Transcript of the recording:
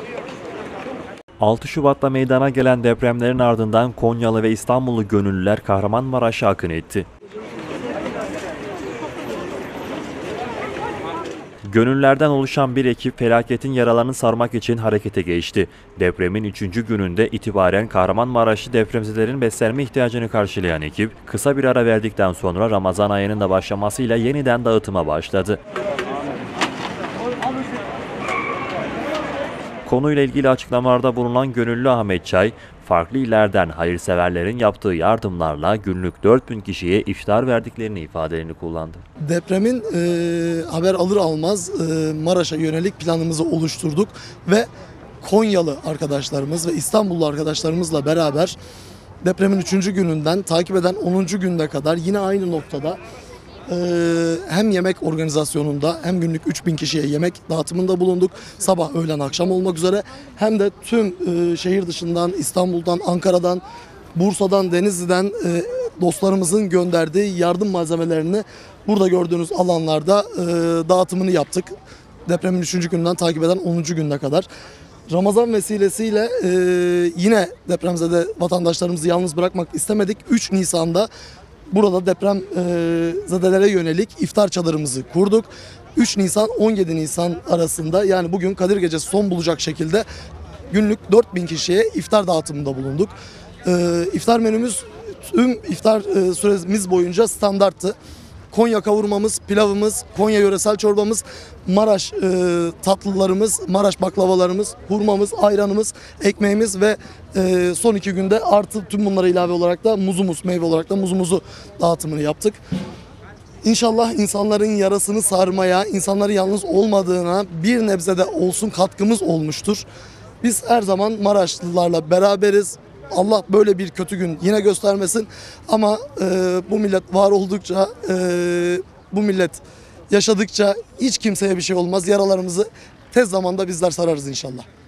6 Şubat'ta meydana gelen depremlerin ardından Konyalı ve İstanbullu gönüllüler Kahramanmaraş'a akın etti. Gönüllülerden oluşan bir ekip felaketin yaralarını sarmak için harekete geçti. Depremin 3. gününde itibaren Kahramanmaraşlı depremzedelerin beslenme ihtiyacını karşılayan ekip, kısa bir ara verdikten sonra Ramazan ayının da başlamasıyla yeniden dağıtıma başladı. Konuyla ilgili açıklamalarda bulunan gönüllü Ahmet Çay, farklı illerden hayırseverlerin yaptığı yardımlarla günlük 4000 kişiye iftar verdiklerini ifadelerini kullandı. Depremin haber alır almaz Maraş'a yönelik planımızı oluşturduk ve Konyalı arkadaşlarımız ve İstanbullu arkadaşlarımızla beraber depremin 3. gününden takip eden 10. gününe kadar yine aynı noktada hem yemek organizasyonunda hem günlük 3000 kişiye yemek dağıtımında bulunduk. Sabah, öğlen, akşam olmak üzere hem de tüm şehir dışından, İstanbul'dan, Ankara'dan, Bursa'dan, Denizli'den dostlarımızın gönderdiği yardım malzemelerini burada gördüğünüz alanlarda dağıtımını yaptık. Depremin 3. gününden takip eden 10. gününe kadar. Ramazan vesilesiyle yine depremzede vatandaşlarımızı yalnız bırakmak istemedik. 3 Nisan'da burada depremzedelere yönelik iftar çadırımızı kurduk. 3 Nisan 17 Nisan arasında, yani bugün Kadir Gecesi son bulacak şekilde günlük 4000 kişiye iftar dağıtımında bulunduk. İftar menümüz tüm iftar süremiz boyunca standarttı. Konya kavurmamız, pilavımız, Konya yöresel çorbamız, Maraş tatlılarımız, Maraş baklavalarımız, hurmamız, ayranımız, ekmeğimiz ve son 2 günde artı tüm bunlara ilave olarak da muzumuz, meyve olarak da muzumuzu dağıtımını yaptık. İnşallah insanların yarasını sarmaya, insanların yalnız olmadığına bir nebze de olsun katkımız olmuştur. Biz her zaman Maraşlılarla beraberiz. Allah böyle bir kötü gün yine göstermesin ama bu millet var oldukça, bu millet yaşadıkça hiç kimseye bir şey olmaz. Yaralarımızı tez zamanda bizler sararız inşallah.